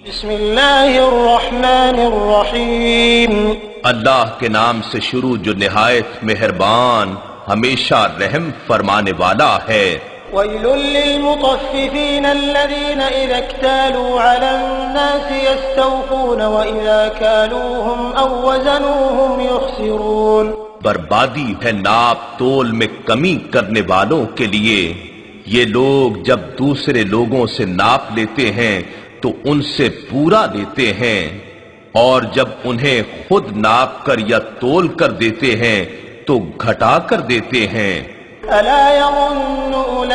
بسم اللہ الرحمن الرحیم، اللہ کے نام سے شروع جو نہایت مہربان ہمیشہ رحم فرمانے والا ہے۔ ویل للمطففین الذین اذا اکتالوا علی الناس یستوفون واذا کالوهم او وزنوهم یخسرون۔ بربادی ہے ناپ تول میں کمی کرنے والوں کے لیے، یہ لوگ جب دوسرے لوگوں سے ناپ لیتے ہیں تو ان سے پورا لیتے ہیں، اور جب انہیں خود ناپ کر یا تول کر دیتے ہیں تو گھٹا کر دیتے ہیں۔ الا يظن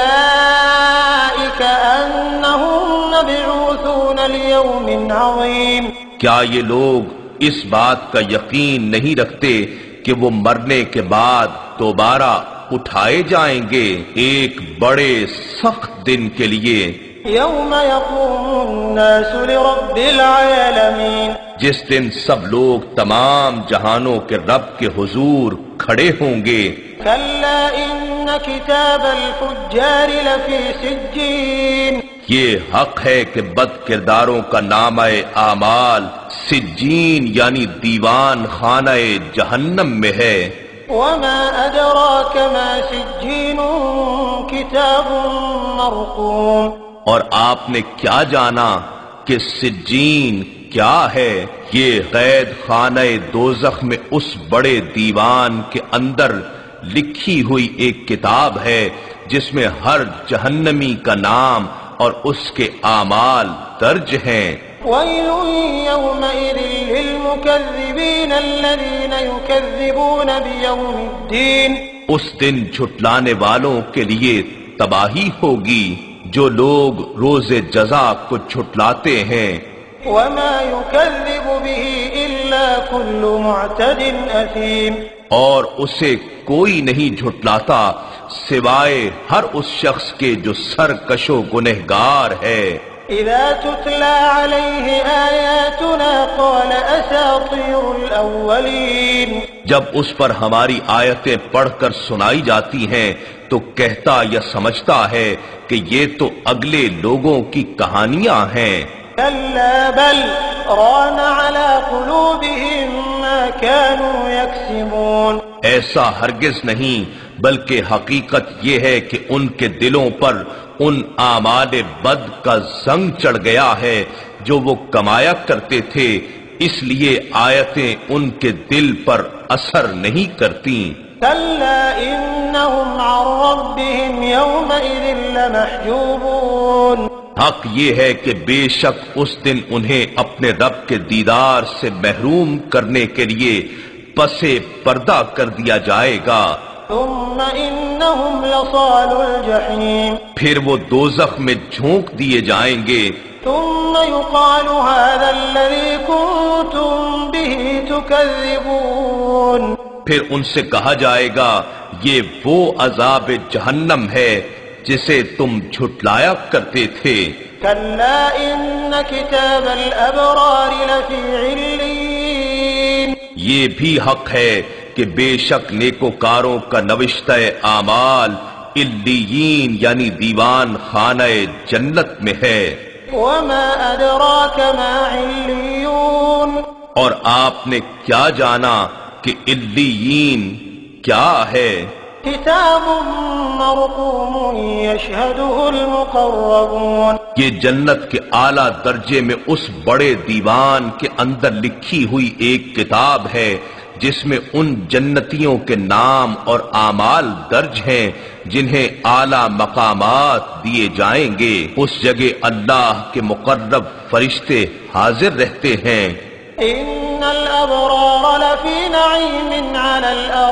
اولئک انہم مبعوثون لیوم عظیم۔ کیا یہ لوگ اس بات کا یقین نہیں رکھتے کہ وہ مرنے کے بعد دوبارہ اٹھائے جائیں گے ایک بڑے سخت دن کے لیے؟ یوم یقوم الناس لرب العالمین، جس دن سب لوگ تمام جہانوں کے رب کے حضور کھڑے ہوں گے۔ کلا ان کتاب الفجار لفی سجین، یہ حق ہے کہ بد کرداروں کا نامہ اعمال سجین یعنی دیوان خانہ جہنم میں ہے۔ وما ادراک ما سجین کتاب مرقوم، اور آپ نے کیا جانا کہ سجین کیا ہے؟ یہ قید خانہ دوزخ میں اس بڑے دیوان کے اندر لکھی ہوئی ایک کتاب ہے جس میں ہر جہنمی کا نام اور اس کے اعمال درج ہیں۔ ویل یومئذ للمکذبین الذین یکذبون بیوم الدین، اس دن جھٹلانے والوں کے لیے تباہی ہوگی جو لوگ روز جزا کو جھٹلاتے ہیں۔ وما یکذب به الا کل معتد اثیم، اور اسے کوئی نہیں جھٹلاتا سوائے ہر اس شخص کے جو سرکش و گنہگار ہے۔ اذا تتلى علیہ آیاتنا قال اساطیر الاولین، جب اس پر ہماری آیتیں پڑھ کر سنائی جاتی ہیں تو کہتا یا سمجھتا ہے کہ یہ تو اگلے لوگوں کی کہانیاں ہیں۔ کلا بل ران على قلوبهم ما كانوا يكسبون، ایسا ہرگز نہیں، بلکہ حقیقت یہ ہے کہ ان کے دلوں پر ان اعمال بد کا زنگ چڑھ گیا ہے جو وہ کمایا کرتے تھے، اس لیے آیتیں ان کے دل پر اثر نہیں کرتی۔ کلا انہم عن ربهم یومئذ لمحجوبون، حق یہ ہے کہ بے شک اس دن انہیں اپنے رب کے دیدار سے محروم کرنے کے لیے پسے پردہ کر دیا جائے گا۔ ثم انہم لصال الجحیم، پھر وہ دوزخ میں جھونک دیے جائیں گے۔ ثم يقال هذا الذي كنتم به تكذبون، پھر ان سے کہا جائے گا یہ وہ عذاب جہنم ہے جسے تم جھٹلایا کرتے تھے۔ کلا ان کتاب الابرار لفی علین، یہ بھی حق ہے کہ بے شک نیکوکاروں کا نوشتہ اعمال علیین یعنی دیوان خانہ جنت میں ہے۔ وما ادراک ما علیون، اور آپ نے کیا جانا کہ علیین کیا ہے؟ کتاب مرقوم یشہدہ المقربون، یہ جنت کے اعلیٰ درجے میں اس بڑے دیوان کے اندر لکھی ہوئی ایک کتاب ہے جس میں ان جنتیوں کے نام اور اعمال درج ہیں جنہیں اعلیٰ مقامات دیے جائیں گے۔ اس جگہ اللہ کے مقرب فرشتے حاضر رہتے ہیں۔ ان الابرار لفی نعیم علی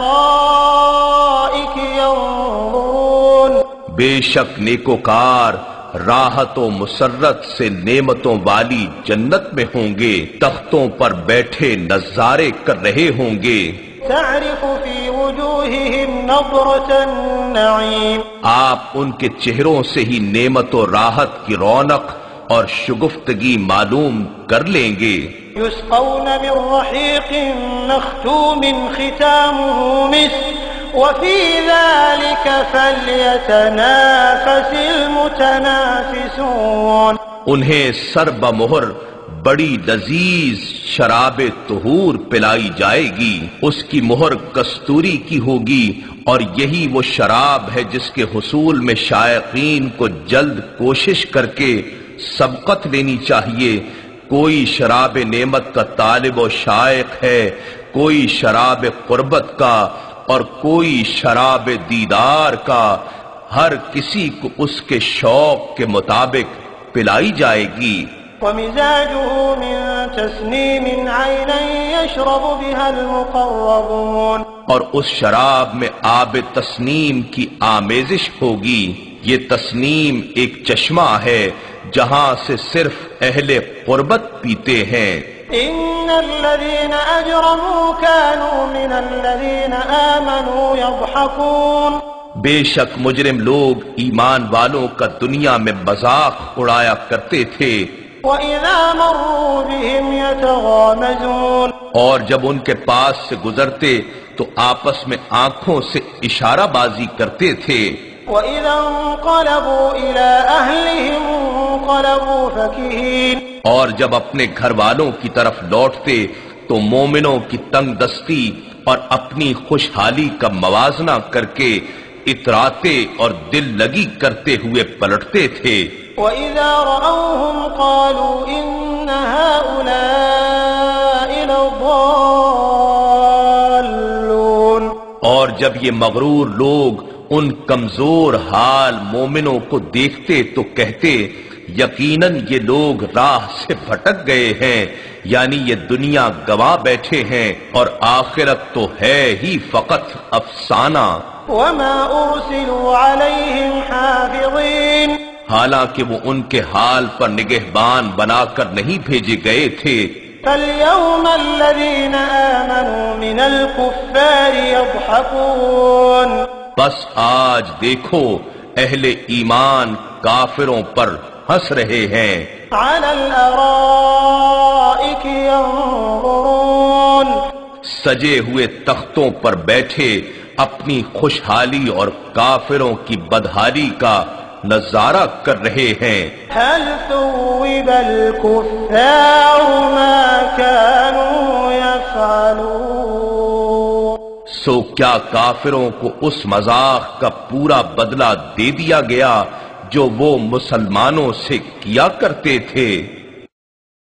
الارائک ینظرون، بے شک نیکوکار راحت و مسرت سے نعمتوں والی جنت میں ہوں گے، تختوں پر بیٹھے نظارے کر رہے ہوں گے۔ تعرف فی وجوہہم نظرۃ النعیم، آپ ان کے چہروں سے ہی نعمت و راحت کی رونق اور شگفتگی معلوم کر لیں گے۔ یسقون من رحیق مختوم ختامہ مسک وفی ذلک فلیتنافس المتنافسون، انہیں سر بمہر بڑی لذیذ شراب طہور پلائی جائے گی، اس کی مہر کستوری کی ہوگی، اور یہی وہ شراب ہے جس کے حصول میں شائقین کو جلد کوشش کر کے سبقت لینی چاہیے۔ کوئی شراب نعمت کا طالب و شائق ہے، کوئی شراب قربت کا، اور کوئی شراب دیدار کا، ہر کسی کو اس کے شوق کے مطابق پلائی جائے گی۔ ومزاجه من تسنيم عينا يشرب بها المقربون، اور اس شراب میں آب تسنیم کی آمیزش ہوگی۔ یہ تسنیم ایک چشمہ ہے جہاں سے صرف اہل قربت پیتے ہیں۔ ان الذين اجرموا كانوا من الذين آمنوا يضحكون، بے شک مجرم لوگ ایمان والوں کا دنیا میں مذاق اڑایا کرتے تھے، وَإِذَا مَرُّوا بِهِمْ يَتَغَامَزُونَ، اور جب ان کے پاس سے گزرتے تو آپس میں آنکھوں سے اشارہ بازی کرتے تھے۔ وَإِذَا انقلبوا إِلَىٰ أَهْلِهِمْ انقلبوا فَكِهِينَ، اور جب اپنے گھر والوں کی طرف لوٹتے تو مومنوں کی تنگ دستی اور اپنی خوشحالی کا موازنہ کر کے اتراتے اور دل لگی کرتے ہوئے پلٹتے تھے۔ وَإِذَا رَأَوْهُمْ قَالُوا إِنَّ هَٰؤُلَاءِ لَضَالُّونَ، اور جب یہ مغرور لوگ ان کمزور حال مومنوں کو دیکھتے تو کہتے یقیناً یہ لوگ راہ سے بھٹک گئے ہیں، یعنی یہ دنیا گوا بیٹھے ہیں اور آخرت تو ہے ہی فقط افسانہ۔ وَمَا أُرْسِلُوا عَلَيْهِمْ حَافِظِينَ، حالانکہ وہ ان کے حال پر نگہبان بنا کر نہیں بھیجے گئے تھے۔ فَالْيَوْمَ الَّذِينَ آمَنُوا مِنَ الْكُفَّارِ يَضْحَكُونَ، بس آج دیکھو اہل ایمان کافروں پر ہنس رہے ہیں۔ عَلَى الْأَرَائِكِ يَنظُرُونَ، سجے ہوئے تختوں پر بیٹھے اپنی خوشحالی اور کافروں کی بدحالی کا نظارہ کر رہے ہیں۔ هل ثوب الكفار ما كانوا يفعلون، سو کیا کافروں کو اس مذاق کا پورا بدلہ دے دیا گیا جو وہ مسلمانوں سے کیا کرتے تھے؟